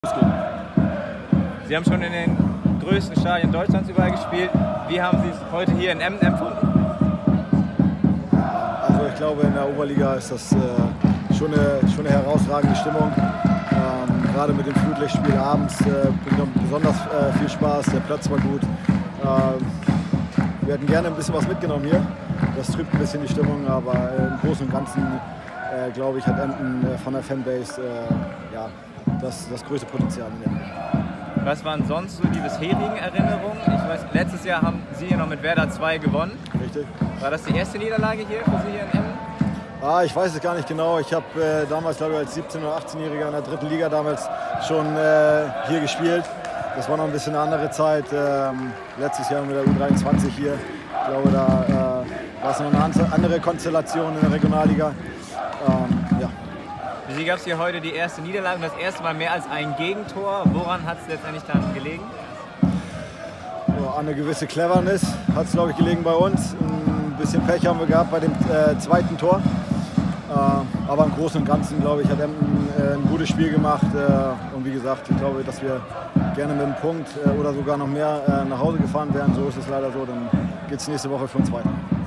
Sie haben schon in den größten Stadien Deutschlands überall gespielt. Wie haben Sie es heute hier in Emden empfunden? Also ich glaube, in der Oberliga ist das schon eine herausragende Stimmung. Gerade mit dem Flutlichtspiel abends bringt besonders viel Spaß. Der Platz war gut. Wir hätten gerne ein bisschen was mitgenommen hier. Das trübt ein bisschen die Stimmung, aber im Großen und Ganzen glaube ich, hat Emden von der Fanbase das größte Potenzial in Emden. Was waren sonst so die bisherigen Erinnerungen? Ich weiß, letztes Jahr haben Sie hier noch mit Werder 2 gewonnen. Richtig. War das die erste Niederlage hier für Sie hier in Emden? Ich weiß es gar nicht genau. Ich habe damals, glaube ich, als 17- oder 18-Jähriger in der dritten Liga damals schon hier gespielt. Das war noch ein bisschen eine andere Zeit. Letztes Jahr mit der U23 hier. Ich glaube, da war es noch eine andere Konstellation in der Regionalliga. Für Sie gab es hier heute die erste Niederlage und das erste Mal mehr als ein Gegentor. Woran hat es letztendlich dann gelegen? An eine gewisse Cleverness hat es, glaube ich, gelegen bei uns. Ein bisschen Pech haben wir gehabt bei dem zweiten Tor. Aber im Großen und Ganzen, glaube ich, hat Emden ein gutes Spiel gemacht. Und wie gesagt, ich glaube, dass wir gerne mit einem Punkt oder sogar noch mehr nach Hause gefahren wären. So ist es leider so. Dann geht es nächste Woche für uns weiter.